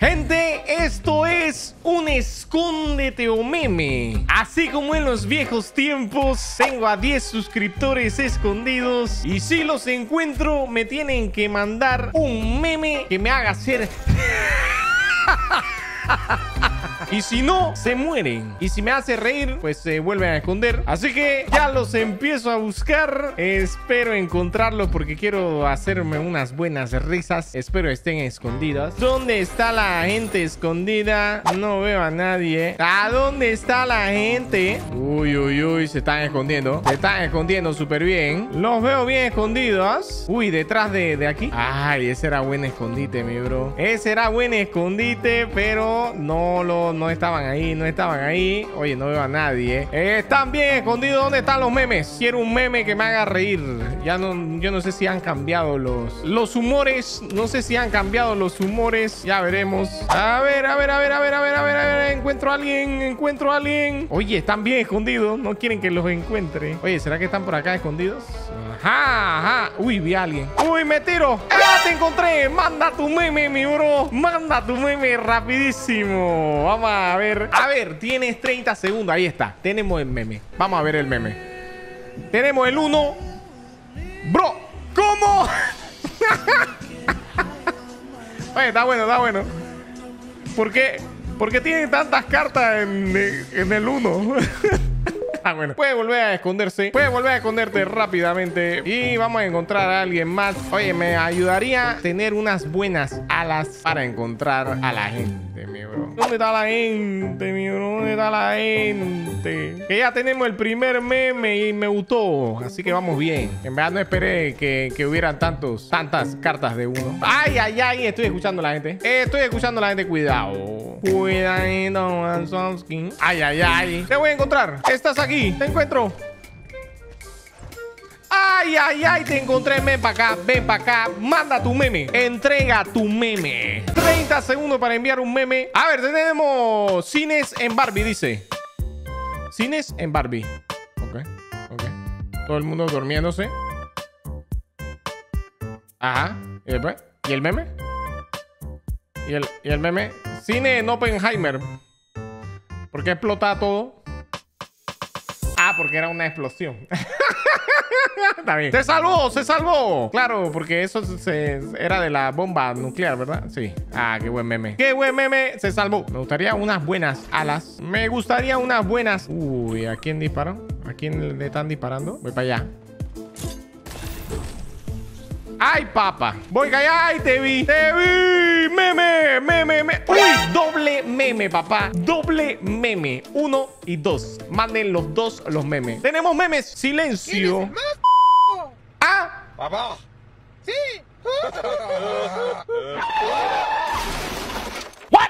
Gente, esto es un escóndete o meme. Así como en los viejos tiempos, tengo a 10 suscriptores escondidos. Y si los encuentro, me tienen que mandar un meme que me haga hacer... Y si no, se mueren. Y si me hace reír, pues se vuelven a esconder. Así que ya los empiezo a buscar. Espero encontrarlos porque quiero hacerme unas buenas risas. Espero estén escondidas. ¿Dónde está la gente escondida? No veo a nadie. ¿A dónde está la gente? Uy, uy, uy, se están escondiendo. Se están escondiendo súper bien. Los veo bien escondidos. Uy, detrás de aquí. Ay, ese era buen escondite, mi bro. Ese era buen escondite, pero no estaban ahí, no estaban ahí. Oye, no veo a nadie. Están bien escondidos. ¿Dónde están los memes? Quiero un meme que me haga reír. Yo no sé si han cambiado los humores. No sé si han cambiado los humores. Ya veremos. A ver. Encuentro a alguien. Oye, están bien escondidos. No quieren que los encuentre. Oye, ¿será que están por acá escondidos? Ajá. Uy, vi a alguien. Uy, me tiro. ¡Ah, te encontré! Manda tu meme, mi bro. Manda tu meme rapidísimo. Vamos a ver. A ver, tienes 30 segundos. Ahí está. Tenemos el meme. Vamos a ver el meme. Tenemos el 1. Bro, ¿cómo? Oye, está bueno. ¿Por qué tienen tantas cartas en el 1? Bueno, puede volver a esconderse. Puede volver a esconderte rápidamente. Y vamos a encontrar a alguien más. Oye, me ayudaría tener unas buenas alas para encontrar a la gente, mi bro. ¿Dónde está la gente, mi bro? ¿Dónde está la gente? Que ya tenemos el primer meme y me gustó. Así que vamos bien. En verdad no esperé que hubieran tantas cartas de uno. Ay. Estoy escuchando a la gente. Cuidado. Ay. Te voy a encontrar. Estás aquí. Te encuentro. Ay, te encontré. Ven para acá. Manda tu meme. Entrega tu meme. 30 segundos para enviar un meme. A ver, tenemos cines en Barbie, dice. Cines en Barbie. Ok. Todo el mundo durmiéndose. Ajá. ¿Y después? ¿Y el meme? ¿Y el meme? Cine en Oppenheimer. ¿Por qué explota todo? Porque era una explosión. Está bien. ¡Se salvó! Claro, porque eso era de la bomba nuclear, ¿verdad? Sí. Ah, qué buen meme. Se salvó. Me gustaría unas buenas alas. Uy, ¿a quién disparó? ¿A quién le están disparando? Voy para allá. ¡Ay, papa! Voy allá. ¡Ay, te vi! ¡Meme! ¡Uy! Doble meme, papá. Doble meme. 1 y 2. Manden los dos los memes. Tenemos memes. Silencio. ¡Ah! ¡Papá! ¡Sí! ¿What?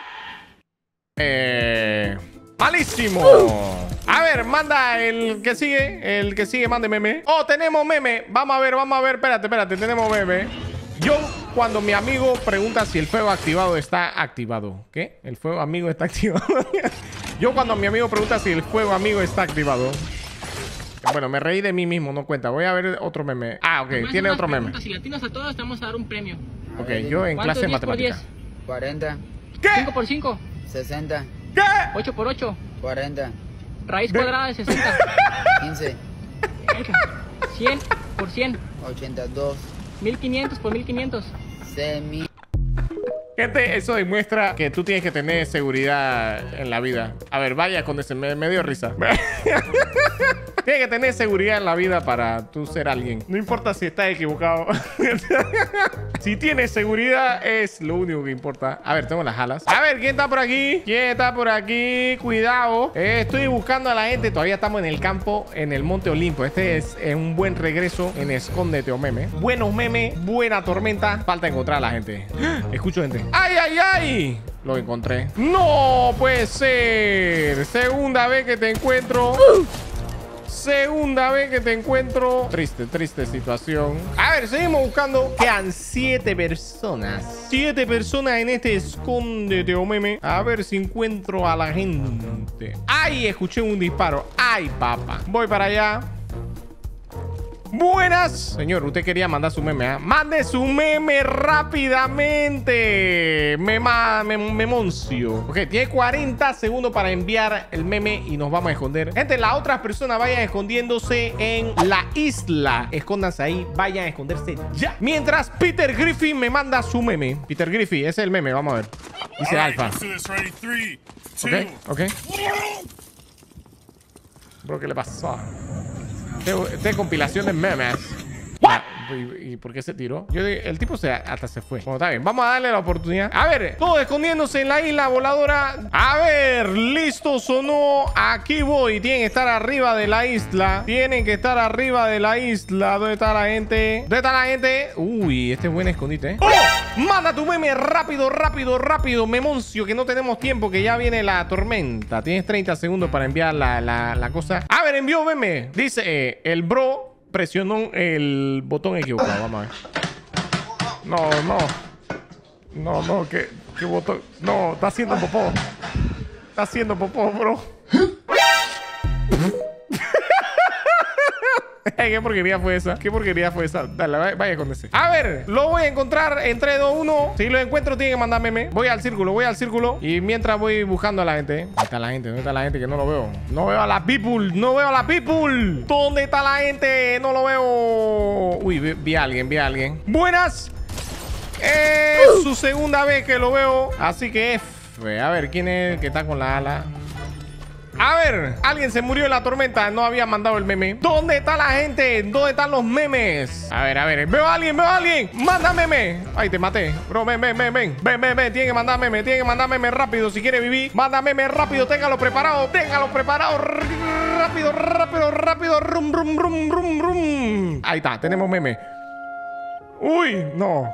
Malísimo. A ver, manda el que sigue, mande meme. Oh, tenemos meme. Vamos a ver. Espérate, tenemos meme. Yo, cuando mi amigo pregunta si el fuego activado está activado. ¿Qué? ¿El fuego amigo está activado? Yo, cuando mi amigo pregunta si el fuego amigo está activado. Bueno, me reí de mí mismo, no cuenta. Voy a ver otro meme. Ah, ok, tiene otro meme. Si latinas a todos, te vamos a dar un premio. Ok, yo en clase de matemática. 40. ¿Qué? 5 por 5. 60. ¿Qué? 8 por 8. 40. Raíz cuadrada de 60. 15. 100 por 100. 82. 1500 por 1500. 6000. Gente, eso demuestra que tú tienes que tener seguridad en la vida. A ver, vaya con ese, me dio risa. Tienes que tener seguridad en la vida para tú ser alguien. No importa si estás equivocado. Si tienes seguridad es lo único que importa. A ver, tengo las alas. A ver, ¿quién está por aquí? Cuidado. Estoy buscando a la gente. Todavía estamos en el campo, en el Monte Olimpo. Este es un buen regreso en Escóndete o Meme. Buenos memes, buena tormenta. Falta encontrar a la gente. Escucho gente. ¡Ay! Lo encontré. ¡No puede ser! Segunda vez que te encuentro. Triste situación. A ver, seguimos buscando. Quedan 7 personas. 7 personas en este Escóndete o Meme. A ver si encuentro a la gente. ¡Ay! Escuché un disparo. ¡Ay, papá! Voy para allá. Buenas. Señor, usted quería mandar su meme, ¿eh? Mande su meme rápidamente. Memoncio. Ok, tiene 40 segundos para enviar el meme y nos vamos a esconder. Gente, las otras personas vayan escondiéndose en la isla. Escóndanse ahí, vayan a esconderse ya. Mientras Peter Griffin me manda su meme. Peter Griffin, ese es el meme, vamos a ver. Dice Alfa. Ok. Bro, ¿qué le pasó? Esta es compilación de memes. ¿Y por qué se tiró? El tipo hasta se fue. Bueno, está bien. Vamos a darle la oportunidad. A ver, todos escondiéndose en la isla voladora. A ver, ¿listos o no? Aquí voy. Tienen que estar arriba de la isla. Tienen que estar arriba de la isla. ¿Dónde está la gente? ¿Dónde está la gente? Uy, este es buen escondite, ¿eh? ¡Oh! Manda tu meme rápido, Memoncio, que no tenemos tiempo, que ya viene la tormenta. Tienes 30 segundos para enviar la cosa. A ver, envió meme. Dice, el bro presionó el botón equivocado. Vamos a ver. No, ¿qué botón? No, está haciendo popó. Está haciendo popó, bro. ¿Qué porquería fue esa? Dale, vaya con ese. A ver, lo voy a encontrar en 3, 2, 1. Si lo encuentro, tiene que mandar meme. Voy al círculo. Y mientras voy buscando a la gente. ¿Dónde está la gente? Que no lo veo. No veo a la people. ¿Dónde está la gente? No lo veo. Uy, vi a alguien. Buenas. Es su segunda vez que lo veo. Así que F. A ver, ¿quién es el que está con la ala? A ver, alguien se murió en la tormenta. No había mandado el meme. ¿Dónde está la gente? ¿Dónde están los memes? A ver. Veo a alguien. Manda meme. Ay, te maté. Bro, ven. Tiene que mandar meme rápido. Si quiere vivir, manda meme rápido. Téngalo preparado. Rápido. Rum. Ahí está, tenemos meme. Uy, no,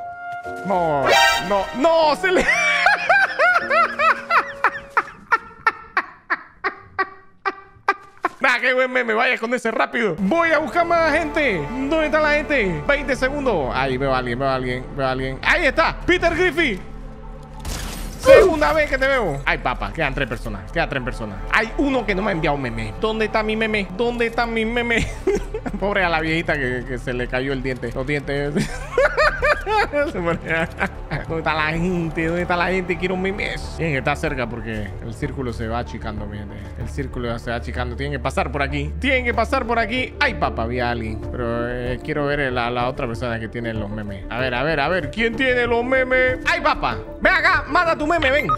se le... ¡Qué buen meme! Vaya a esconderse rápido. Voy a buscar más gente. ¿Dónde está la gente? 20 segundos. Ahí veo a alguien. Ahí está. Peter Griffin. Segunda vez que te veo. Ay, papá. Quedan 3 personas. Hay uno que no me ha enviado un meme. ¿Dónde está mi meme? Pobre a la viejita que se le cayó el diente. Los dientes. ¿Dónde está la gente? Quiero memes. Tienen que estar cerca porque el círculo se va achicando, mi gente. Tienen que pasar por aquí. Ay, papá, vi a alguien. Pero quiero ver la otra persona que tiene los memes. A ver. ¿Quién tiene los memes? Ay, papá. Ven acá. Manda tu meme, ven.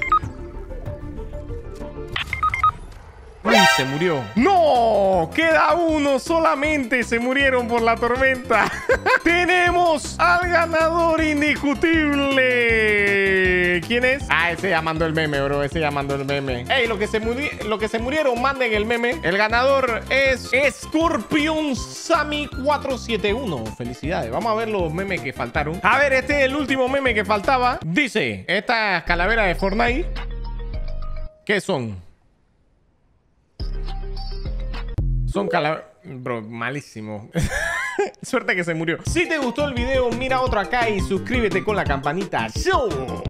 Uy, se murió. ¡No! Queda uno solamente. Se murieron por la tormenta. Tenemos al ganador indiscutible. ¿Quién es? Ah, ese ya mandó el meme, bro. Ey, los que se murieron, manden el meme. El ganador es Scorpion Sammy 471. Felicidades. Vamos a ver los memes que faltaron. A ver, este es el último meme que faltaba. Dice, estas calaveras de Fortnite, ¿qué son? Son calaveras... Bro, malísimo. Suerte que se murió. Si te gustó el video, mira otro acá y suscríbete con la campanita. ¡Show!